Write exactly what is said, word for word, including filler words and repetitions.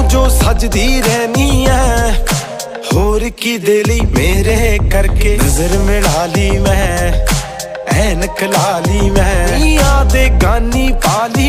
जो सजदी रहनी है, होर की दिली मेरे करके नजर मिला ली मैं, ऐनक ला ली मैं, याद गानी पाली